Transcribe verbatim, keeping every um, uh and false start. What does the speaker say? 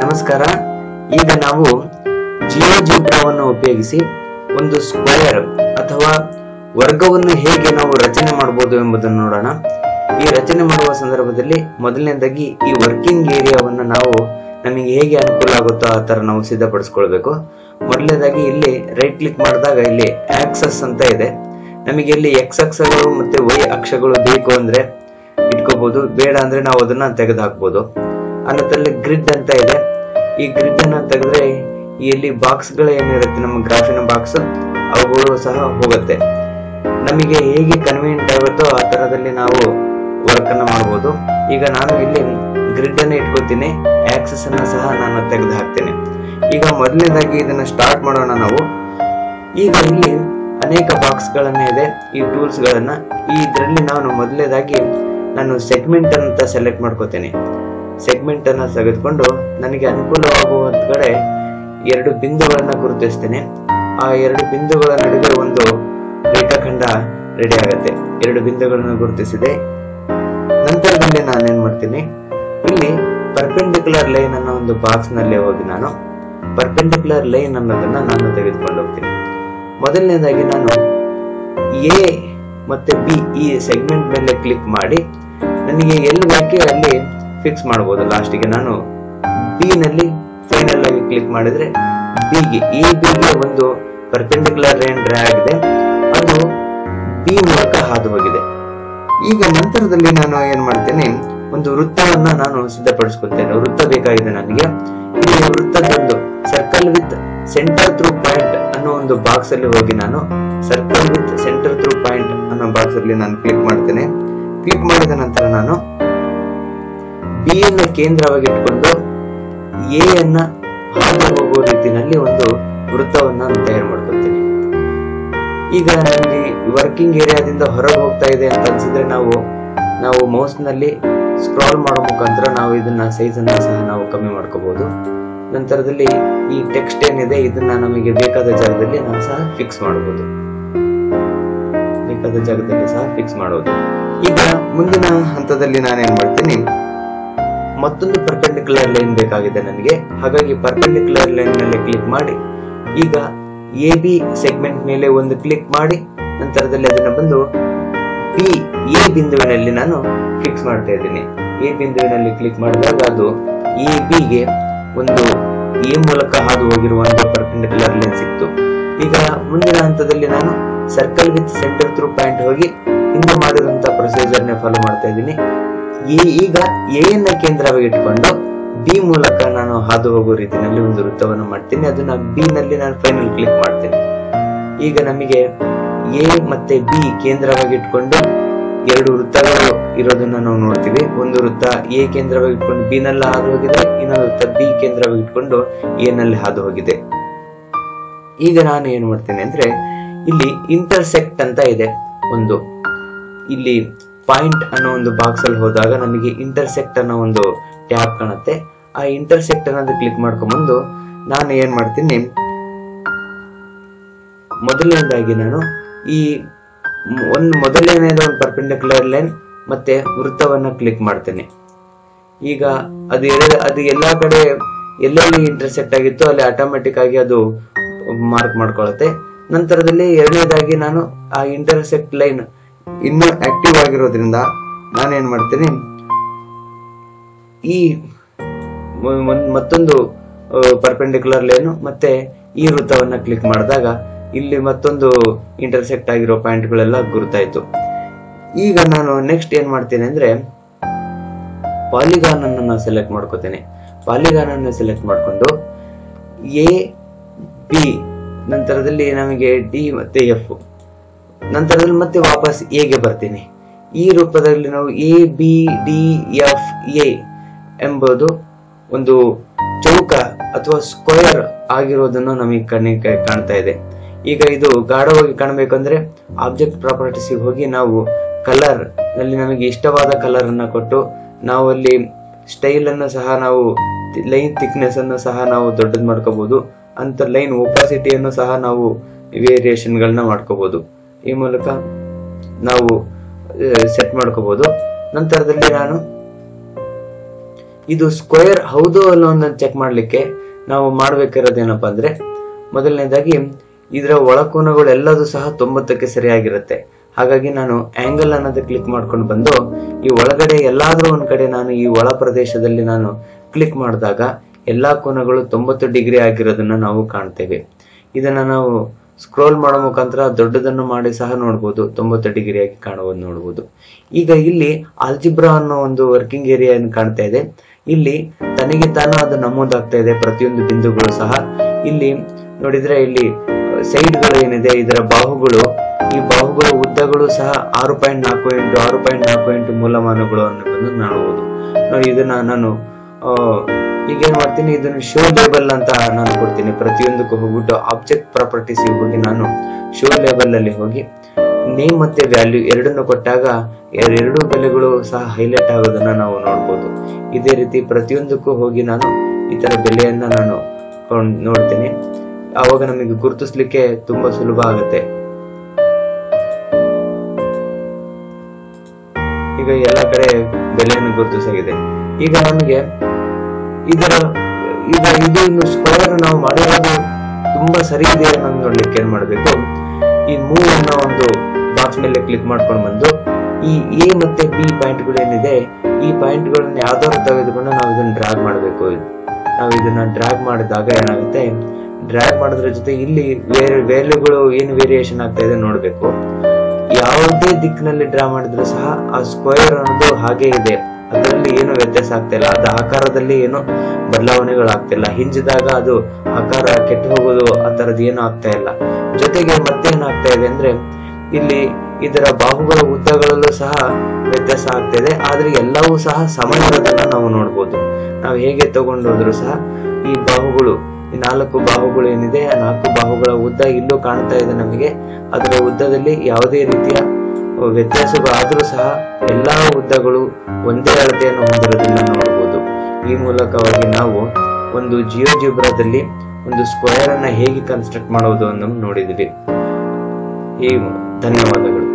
ನಮಸ್ಕಾರ. ಈಗ ನಾವು ಜಿಯೋಜಿಬ್ರಾವನ್ನು ಉಪಯೋಗಿಸಿ ಒಂದು ಸ್ಕ್ವೇರ್ ಅಥವಾ ವರ್ಗವನ್ನು ಹೇಗೆ ನಾವು ರಚನೆ ಮಾಡಬಹುದು ಎಂಬುದನ್ನು ನೋಡೋಣ. ಈ ರಚನೆ ಮಾಡುವ ಸಂದರ್ಭದಲ್ಲಿ ಮೊದಲನೇದಾಗಿ ಈ ವರ್ಕಿಂಗ್ ಏರಿಯಾವನ್ನು ನಾವು ನಮಗೆ ಹೇಗೆ ಅನುಕೂಲ ಆಗುತ್ತೋ ಆ ತರ ನಾವು ಸಿದ್ಧಪಡಿಸ್ಕೊಳ್ಬೇಕು. ಮೊದಲನೇದಾಗಿ ಇಲ್ಲಿ ರೈಟ್ ಕ್ಲಿಕ್ ಮಾಡಿದಾಗ ಇಲ್ಲಿ ಆಕ್ಸಸ್ ಅಂತ ಇದೆ. ನಮಗೆ ಇಲ್ಲಿ ಎಕ್ಸ್ ಅಕ್ಷಗಳು ಮತ್ತೆ ವೈ ಅಕ್ಷಗಳು ಬೇಕು ಅಂದ್ರೆ ಇಟ್ಕೋಬಹುದು, ಬೇಡ ಅಂದ್ರೆ ನಾವು ಅದನ್ನ ತೆಗೆದು ಹಾಕ್ಬಹುದು. ಅನ್ನದಲ್ಲಿ ಗ್ರಿಡ್ ಅಂತ ಇದೆ. ಈ ಗ್ರಿಡ್ ಅನ್ನ ತೆಗೆದ್ರೆ ಇಲ್ಲಿ ಬಾಕ್ಸ್ ಗಳು ಏನಿರುತ್ತೆ ನಮ್ಮ ಗ್ರಾಫಿನ ಬಾಕ್ಸ್ ಅವುಗಳು ಸಹ ಹೋಗುತ್ತೆ. ನಮಗೆ ಹೇಗೆ ಕನ್ವೀನಿಯಂಟ್ ಆಗುತ್ತೋ ಆ ತರದಲ್ಲಿ ನಾವು ವರ್ಕ್ ಅನ್ನ ಮಾಡಬಹುದು. ಈಗ ನಾನು ಇಲ್ಲಿ ಗ್ರಿಡ್ ಅನ್ನ ಇಟ್ಕೋತೀನಿ, ಆಕ್ಸಸ್ ಅನ್ನ ಸಹ ನಾನು ತೆಗೆದು ಹಾಕ್ತೇನೆ. ಈಗ ಮೊದಲನೇದಾಗಿ ಇದನ್ನ ಸ್ಟಾರ್ಟ್ ಮಾಡೋಣ ನಾವು. ಈಗ ಇಲ್ಲಿ ಅನೇಕ ಬಾಕ್ಸ್ ಗಳನ್ನ ಇದೆ, ಈ ಟೂಲ್ಸ್ ಗಳನ್ನ. ಈ ಇದರಲ್ಲಿ ನಾನು ಮೊದಲನೇದಾಗಿ ನಾನು ಸೆಗ್ಮೆಂಟ್ ಅಂತ ಸೆಲೆಕ್ಟ್ ಮಾಡ್ಕೋತೇನೆ. ಸೆಗ್ಮೆಂಟ್ ಅನ್ನ ತೆಗೆದುಕೊಂಡು ನನಗೆ ಅನುಕೂಲವಾಗುವ ಕಡೆ ಎರಡು ಬಿಂದುಗಳನ್ನ ಗುರುತಿಸ್ತೇನೆ. ಆ ಎರಡು ಬಿಂದುಗಳ ನಡುವೆ ಒಂದು ರೇಖಾಖಂಡ ರೆಡಿ ಆಗುತ್ತೆ. ಎರಡು ಬಿಂದುಗಳನ್ನು ಗುರುತಿಸಿದೆ. ನಂತರದಲ್ಲಿ ನಾನು ಏನ್ ಮಾಡ್ತೀನಿ, ಇಲ್ಲಿ ಪರ್ಪೆಂಡಿಕ್ಯುಲರ್ ಲೈನ್ ಅನ್ನೋ ಒಂದು ಬಾಕ್ಸ್ ನಲ್ಲಿ ಹೋಗಿ ನಾನು ಪರ್ಪೆಂಡಿಕ್ಯುಲರ್ ಲೈನ್ ಅನ್ನೋದನ್ನ ನಾನು ತೆಗೆದುಕೊಂಡು ಹೋಗ್ತೀನಿ. ಮೊದಲನೇದಾಗಿ ನಾನು ಎ ಮತ್ತೆ ಬಿ ಈ ಸೆಗ್ಮೆಂಟ್ ಮೇಲೆ ಕ್ಲಿಕ್ ಮಾಡಿ ನನಗೆ ಎಲ್ಲಿ ಬೇಕೆ ಅಲ್ಲಿ ಫಿಕ್ಸ್ ಮಾಡಬಹುದು. ಲಾಸ್ಟಿಗೆ ನಾನು ಬಿ ನಲ್ಲಿ ಫೈನಲ್ ಆಗಿ ಕ್ಲಿಕ್ ಮಾಡಿದ್ರೆ ಬಿಗೆ ಎ ಬಿಗೆ ಒಂದು ಪರ್ಪೆಂಡಿಕ್ಯುಲರ್ ಲೈನ್ ಡ್ರಾ ಆಗಿದೆ, ಅದು ಬಿ ಮೂಲಕ ಹಾದು ಹೋಗಿದೆ. ಈಗ ನಂತರದಲ್ಲಿ ನಾನು ಏನ್ ಮಾಡ್ತೇನೆ, ಒಂದು ವೃತ್ತವನ್ನ ನಾನು ಸಿದ್ಧಪಡಿಸ್ಕೊಳ್ತೇನೆ. ವೃತ್ತ ಬೇಕಾಗಿದೆ ನನಗೆ. ಇಲ್ಲಿ ವೃತ್ತದೊಂದು circle with centre through point ಅನ್ನೋ ಒಂದು ಬಾಕ್ಸ್ ಅಲ್ಲಿ ಹೋಗಿ ನಾನು circle with centre through point ಅನ್ನೋ ಬಾಕ್ಸ್ ಅಲ್ಲಿ ನಾನು ಕ್ಲಿಕ್ ಮಾಡ್ತೇನೆ. ಕ್ಲಿಕ್ ಮಾಡಿದ ನಂತರ ನಾನು ಬಿ ಅನ್ನ ಕೇಂದ್ರವಾಗಿ ಇಟ್ಕೊಂಡು ಎ ಅನ್ನ ಹಾದು ಹೋಗುವ ರೀತಿಯಲ್ಲಿ ಒಂದು ವೃತ್ತವನ್ನ ತಯಾರು ಮಾಡ್ಕೊಳ್ತೀನಿ. ಈಗ ನನಗೆ ವರ್ಕಿಂಗ್ ಏರಿಯಾದಿಂದ ಹೊರಗೆ ಹೋಗ್ತಾ ಇದೆ ಅಂತ ಅನ್ಸಿದ್ರೆ ನಾವು ನಾವು ಮೌಸ್ ನಲ್ಲಿ ಸ್ಕ್ರಾಲ್ ಮಾಡೋ ಮುಖಾಂತರ ನಾವು ಇದನ್ನ ಸೈಜ್ ಅನ್ನ ಸಹ ನಾವು ಕಮ್ಮಿ ಮಾಡ್ಕೋಬಹುದು. ನಂತರದಲ್ಲಿ ಈ ಟೆಕ್ಸ್ಟ್ ಏನಿದೆ ಇದನ್ನ ನಮಗೆ ಬೇಕಾದ ಜಾಗದಲ್ಲಿ ನಾವು ಸಹ ಫಿಕ್ಸ್ ಮಾಡಬಹುದು. ಬೇಕಾದ ಜಾಗದಲ್ಲಿ ಸಹ ಫಿಕ್ಸ್ ಮಾಡೋದು. ಈಗ ಮುಂದಿನ ಹಂತದಲ್ಲಿ ನಾನು ಏನ್ ಮಾಡ್ತೀನಿ, ಮತ್ತೊಂದು ಪರ್ಪೆಂಡಿಕ್ಯುಲರ್ ಲೈನ್ ಬೇಕಾಗಿದೆ ನನಗೆ. ಹಾಗಾಗಿ ಪರ್ಪೆಂಡಿಕ್ಯುಲರ್ ಲೈನ್ ಮೇಲೆ ಕ್ಲಿಕ್ ಮಾಡಿ ಈಗ ಎ ಬಿ ಸೆಗ್ಮೆಂಟ್ ಮೇಲೆ ಒಂದು ಕ್ಲಿಕ್ ಮಾಡಿ ನಂತರದಲ್ಲಿ ಅದನ್ನ ಬಂದು ಬಿ ಎ ಬಿಂದುವಿನಲ್ಲಿ ನಾನು ಫಿಕ್ಸ್ ಮಾಡ್ತಾ ಇದ್ದೀನಿ. ಎ ಬಿಂದುವಿನಲ್ಲಿ ಕ್ಲಿಕ್ ಮಾಡಿದಾಗ ಅದು ಎ ಬಿಗೆ ಒಂದು ಎ ಮೂಲಕ ಹಾದು ಹೋಗಿರುವಂತಹ ಪರ್ಪೆಂಡಿಕ್ಯುಲರ್ ಲೈನ್ ಸಿಕ್ತು. ಈಗ ಮುಂದಿನ ಹಂತದಲ್ಲಿ ನಾನು circle with centre through point ಹೋಗಿ ಹಿಂದೆ ಮಾಡಿರುವಂತಹ ಪ್ರೊಸೀಜರ್ ನ ಫಾಲೋ ಮಾಡ್ತಾ ಇದ್ದೀನಿ. ಈಗ ಎ ನ ಕೇಂದ್ರವಾಗಿ ಇಟ್ಕೊಂಡು ಬಿ ಮೂಲಕ ನಾನು ಹಾದು ಹೋಗುವ ರೀತಿಯಲ್ಲಿ ಒಂದು ವೃತ್ತವನ್ನು ಮಾಡ್ತೀನಿ. ಅದನ್ನ ಬಿ ನಲ್ಲಿ ನಾನು ಫೈನಲ್ ಕ್ಲಿಕ್ ಮಾಡ್ತೇನೆ. ಈಗ ನಮಗೆ ಎ ಮತ್ತೆ ಬಿ ಕೇಂದ್ರವಾಗಿ ಇಟ್ಕೊಂಡು ಎರಡು ವೃತ್ತಗಳು ಇರೋದನ್ನ ನಾವು ನೋಡ್ತೀವಿ. ಒಂದು ವೃತ್ತ ಎ ಕೇಂದ್ರವಾಗಿ ಇಟ್ಕೊಂಡು ಬಿ ನಲ್ಲಿ ಹಾದು ಹೋಗಿದೆ, ಇನ್ನೊಂದು ವೃತ್ತ ಬಿ ಕೇಂದ್ರವಾಗಿ ಇಟ್ಕೊಂಡು ಎ ನಲ್ಲಿ ಹಾದು ಹೋಗಿದೆ. ಈಗ ನಾನು ಏನ್ ಮಾಡ್ತೇನೆ ಅಂದ್ರೆ ಇಲ್ಲಿ ಇಂಟರ್ಸೆಕ್ಟ್ ಅಂತ ಇದೆ ಒಂದು, ಇಲ್ಲಿ ಪಾಯಿಂಟ್ ಅನ್ನೋ ಒಂದು ಬಾಕ್ಸ್ ಅಲ್ಲಿ ಹೋದಾಗ ನಮಗೆ ಇಂಟರ್ಸೆಕ್ಟ್ ಅನ್ನೋ ಒಂದು ಟ್ಯಾಬ್ ಕಾಣುತ್ತೆ. ಆ ಇಂಟರ್ಸೆಕ್ಟ್ ಅನ್ನೋದು ಕ್ಲಿಕ್ ಮಾಡ್ಕೊಂಡ್ಬಂದು ನಾನು ಏನ್ ಮಾಡ್ತೀನಿ, ಮೊದಲನೇದಾಗಿ ನಾನು ಈ ಒಂದು ಮೊದಲನೇದ ಒಂದು ಪರ್ಪೆಂಡಿಕ್ಯುಲರ್ ಲೈನ್ ಮತ್ತೆ ವೃತ್ತವನ್ನ ಕ್ಲಿಕ್ ಮಾಡ್ತೇನೆ. ಈಗ ಅದು ಅದು ಎಲ್ಲಾ ಕಡೆ ಎಲ್ಲೆಲ್ಲಿ ಇಂಟರ್ಸೆಕ್ಟ್ ಆಗಿತ್ತು ಅಲ್ಲಿ ಆಟೋಮೆಟಿಕ್ ಆಗಿ ಅದು ಮಾರ್ಕ್ ಮಾಡ್ಕೊಳ್ಳುತ್ತೆ. ನಂತರದಲ್ಲಿ ಎರಡನೇದಾಗಿ ನಾನು ಆ ಇಂಟರ್ಸೆಕ್ಟ್ ಲೈನ್ ಇನ್ನು ಆಕ್ಟಿವ್ ಆಗಿರೋದ್ರಿಂದ ನಾನೇನ್ ಮಾಡ್ತೇನೆ, ಈ ಮತ್ತೊಂದು ಪರ್ಪೆಂಡಿಕ್ಯುಲರ್ ಲೈನ್ ಮತ್ತೆ ಈ ವೃತ್ತವನ್ನ ಕ್ಲಿಕ್ ಮಾಡಿದಾಗ ಇಲ್ಲಿ ಮತ್ತೊಂದು ಇಂಟರ್ಸೆಕ್ಟ್ ಆಗಿರೋ ಪಾಯಿಂಟ್ ಗಳೆಲ್ಲ ಗುರುತಾಯ್ತು. ಈಗ ನಾನು ನೆಕ್ಸ್ಟ್ ಏನ್ ಮಾಡ್ತೇನೆ ಅಂದ್ರೆ ಪಾಲಿಗಾನ್ ಅನ್ನು ಸೆಲೆಕ್ಟ್ ಮಾಡ್ಕೋತೇನೆ. ಪಾಲಿಗಾನ್ ಅನ್ನು ಸೆಲೆಕ್ಟ್ ಮಾಡ್ಕೊಂಡು ಎ ಬಿ ನಂತರದಲ್ಲಿ ನಮಗೆ ಡಿ ಮತ್ತೆ ಎಫ್, ನಂತರದಲ್ಲಿ ಮತ್ತೆ ವಾಪಸ್ ಎಗೆ ಬರ್ತೀನಿ. ಈ ರೂಪದಲ್ಲಿ ನಾವು A B D F A ಎಂಬುದು ಒಂದು ಚೌಕ ಅಥವಾ ಸ್ಕ್ವೇರ್ ಆಗಿರೋದನ್ನು ನಮಗೆ ಕಣ್ಣಿಗೆ ಕಾಣ್ತಾ ಇದೆ. ಈಗ ಇದು ಗಾಢವಾಗಿ ಕಾಣಬೇಕಂದ್ರೆ ಆಬ್ಜೆಕ್ಟ್ ಪ್ರಾಪರ್ಟೀಸ್ ಹೋಗಿ ನಾವು ಕಲರ್ ನಲ್ಲಿ ನಮಗೆ ಇಷ್ಟವಾದ ಕಲರ್ ಅನ್ನ ಕೊಟ್ಟು ನಾವು ಅಲ್ಲಿ ಸ್ಟೈಲ್ ಅನ್ನು ಸಹ ನಾವು ಲೈನ್ ಥಿಕ್ನೆಸ್ ಅನ್ನು ಸಹ ನಾವು ದೊಡ್ಡದು ಮಾಡ್ಕೋಬಹುದು. ಅಂತ ಲೈನ್ ಒಪಾಸಿಟಿಯನ್ನು ಸಹ ನಾವು ವೇರಿಯೇಷನ್ ಗಳನ್ನ ಮಾಡ್ಕೋಬಹುದು. ಈ ಮೂಲಕ ನಾವು ಸೆಟ್ ಮಾಡ್ಕೋಬಹುದು. ನಂತರದಲ್ಲಿ ನಾನು ಇದು ಸ್ಕ್ವೇರ್ ಹೌದು ಅಲ್ಲ ಅನ್ನೋದನ್ನ ಚೆಕ್ ಮಾಡ್ಲಿಕ್ಕೆ ನಾವು ಮಾಡ್ಬೇಕಿರೋದೇನಪ್ಪಾ ಅಂದ್ರೆ, ಮೊದಲನೇದಾಗಿ ಇದರ ಒಳಕೋನಗಳು ಎಲ್ಲದೂ ಸಹ ತೊಂಬತ್ತಕ್ಕೆ ಸರಿಯಾಗಿರುತ್ತೆ. ಹಾಗಾಗಿ ನಾನು ಆಂಗಲ್ ಅನ್ನೋದು ಕ್ಲಿಕ್ ಮಾಡ್ಕೊಂಡು ಬಂದು ಈ ಒಳಗಡೆ ಎಲ್ಲಾದ್ರೂ ಒಂದ್ ಕಡೆ ನಾನು ಈ ಒಳ ಪ್ರದೇಶದಲ್ಲಿ ನಾನು ಕ್ಲಿಕ್ ಮಾಡಿದಾಗ ಎಲ್ಲಾ ಕೋನಗಳು ತೊಂಬತ್ತು ಡಿಗ್ರಿ ಆಗಿರೋದನ್ನ ನಾವು ಕಾಣ್ತೇವೆ. ಇದನ್ನ ನಾವು ಸ್ಕ್ರೋಲ್ ಮಾಡೋ ಮುಖಾಂತರ ದೊಡ್ಡದನ್ನು ಮಾಡಿ ಸಹ ನೋಡ್ಬೋದು, ತೊಂಬತ್ತು ಡಿಗ್ರಿ ಆಗಿ ಕಾಣುವುದು ನೋಡ್ಬೋದು. ಈಗ ಇಲ್ಲಿ ಆಲ್ಜಿಬ್ರಾ ಅನ್ನೋ ಒಂದು ವರ್ಕಿಂಗ್ ಏರಿಯಾ ಕಾಣ್ತಾ ಇದೆ. ಇಲ್ಲಿ ತನಗೆ ತಾನು ಅದು ನಮೂದಾಗ್ತಾ ಇದೆ, ಪ್ರತಿಯೊಂದು ಬಿಂದುಗಳು ಸಹ. ಇಲ್ಲಿ ನೋಡಿದ್ರೆ ಇಲ್ಲಿ ಸೈಡ್ ಗಳು ಏನಿದೆ, ಇದರ ಬಾಹುಗಳು, ಈ ಬಾಹುಗಳ ಉದ್ದಗಳು ಸಹ ಆರು ಪಾಯಿಂಟ್ ನಾಲ್ಕು ಎಂಟು ಆರು ಪಾಯಿಂಟ್ ನಾಲ್ಕು ಎಂಟು ಮೂಲಮಾನಗಳು ಅನ್ನೋದನ್ನು ನೋಡಬಹುದು. ನೋಡಿ, ಇದನ್ನ ನಾನು ಅಹ್ ಈಗೇನ್ ಮಾಡ್ತೀನಿ, ಇದನ್ನು ಶೋ ಲೇಬಲ್ ಅಂತ ನಾನು ಕೊಡ್ತೀನಿ. ಪ್ರತಿಯೊಂದಕ್ಕೂ ಹೋಗ್ಬಿಟ್ಟು ಆಬ್ಜೆಕ್ಟ್ ಪ್ರಾಪರ್ಟೀಸ್ ಹೋಗಿ ನಾನು ಶೋ ಲೇಬಲ್ ಅಲ್ಲಿ ಹೋಗಿ ನೇಮ್ ಮತ್ತೆ ವ್ಯಾಲ್ಯೂ ಎರಡನ್ನು ಕೊಟ್ಟಾಗ ಎರಡು ಬೆಲೆಗಳು ಸಹ ಹೈಲೈಟ್ ಆಗೋದನ್ನ ನಾವು ನೋಡ್ಬೋದು. ಇದೇ ರೀತಿ ಪ್ರತಿಯೊಂದಕ್ಕೂ ಹೋಗಿ ನಾನು ಈ ತರ ಬೆಲೆಯನ್ನ ನಾನು ನೋಡ್ತೇನೆ. ಆವಾಗ ನಮಗೆ ಗುರುತಿಸ್ಲಿಕ್ಕೆ ತುಂಬಾ ಸುಲಭ ಆಗುತ್ತೆ. ಈಗ ಎಲ್ಲ ಕಡೆ ಬೆಲೆಯನ್ನು ಗುರುತಿಸಾಗಿದೆ. ಈಗ ನಮಗೆ ಇದರ ಈಗ ಇದು ಇನ್ನು ಸ್ಕ್ವೇರ್ ನಾವು ಮಾಡಿರೋದು ತುಂಬಾ ಸರಿ ಇದೆ ಅನ್ನೋದು ನೋಡ್ಲಿಕ್ಕೆ ಏನ್ ಮಾಡ್ಬೇಕು, ಈ ಮೂವ್ ಅನ್ನೋ ಒಂದು ಬಾಕ್ಸ್ ಮೇಲೆ ಕ್ಲಿಕ್ ಮಾಡ್ಕೊಂಡು ಬಂದು ಈ ಎ ಮತ್ತೆ ಬಿ ಪಾಯಿಂಟ್ ಗಳು ಏನಿದೆ, ಈ ಪಾಯಿಂಟ್ ಗಳನ್ನ ಯಾವ್ದಾದ್ರು ತೆಗೆದುಕೊಂಡು ನಾವು ಇದನ್ನ ಡ್ರ್ಯಾಗ್ ಮಾಡ್ಬೇಕು. ನಾವು ಇದನ್ನ ಡ್ರ್ಯಾಗ್ ಮಾಡಿದಾಗ ಏನಾಗುತ್ತೆ, ಡ್ರ್ಯಾಗ್ ಮಾಡೋದ್ರ ಜೊತೆ ಇಲ್ಲಿ ವ್ಯಾಲ್ಯೂಗಳು ಏನು ವೇರಿಯೇಷನ್ ಆಗ್ತಾ ಇದೆ ನೋಡ್ಬೇಕು. ಯಾವುದೇ ದಿಕ್ಕಿನಲ್ಲಿ ಡ್ರಾ ಮಾಡಿದ್ರು ಸಹ ಆ ಸ್ಕ್ವೇರ್ ಅನ್ನೋದು ಹಾಗೆ ಇದೆ, ಅದರಲ್ಲಿ ಏನು ವ್ಯತ್ಯಾಸ ಆಗ್ತಾ ಇಲ್ಲ. ಅದ ಆಕಾರದಲ್ಲಿ ಏನು ಬದಲಾವಣೆಗಳಾಗ್ತಿಲ್ಲ. ಹಿಂಜಿದಾಗ ಅದು ಆಕಾರ ಕೆಟ್ಟು ಹೋಗೋದು ಆ ತರದ್ ಏನು ಆಗ್ತಾ ಇಲ್ಲ. ಜೊತೆಗೆ ಮತ್ತೆ ಏನಾಗ್ತಾ ಇದೆ ಅಂದ್ರೆ, ಇಲ್ಲಿ ಇದರ ಬಾಹುಗಳ ಉದ್ದಗಳಲ್ಲೂ ಸಹ ವ್ಯತ್ಯಾಸ ಆಗ್ತಾ ಇದೆ. ಆದ್ರೆ ಎಲ್ಲವೂ ಸಹ ಸಮ ಇರೋದನ್ನ ನಾವು ನೋಡ್ಬೋದು. ನಾವು ಹೇಗೆ ತಗೊಂಡೋದ್ರು ಸಹ ಈ ಬಾಹುಗಳು, ಈ ನಾಲ್ಕು ಬಾಹುಗಳು ಏನಿದೆ, ಆ ನಾಲ್ಕು ಬಾಹುಗಳ ಉದ್ದ ಇಲ್ಲೂ ಕಾಣ್ತಾ ಇದೆ ನಮಗೆ. ಅದರ ಉದ್ದದಲ್ಲಿ ಯಾವುದೇ ರೀತಿಯ ವ್ಯತ್ಯಾಸಗಳಾದ್ರೂ ಸಹ ಎಲ್ಲಾ ಉದ್ದಗಳು ಒಂದೇ ಅಳತೆಯನ್ನು ಹೊಂದಿರೋದನ್ನ ನೋಡಬಹುದು. ಈ ಮೂಲಕವಾಗಿ ನಾವು ಒಂದು ಜಿಯೋಜಿಬ್ರಾದಲ್ಲಿ ಒಂದು ಸ್ಕ್ವೇರ್ ಅನ್ನ ಹೇಗೆ ಕನ್ಸ್ಟ್ರಕ್ಟ್ ಮಾಡೋದು ಅನ್ನೋದು ನೋಡಿದ್ವಿ. ಈ ಧನ್ಯವಾದಗಳು.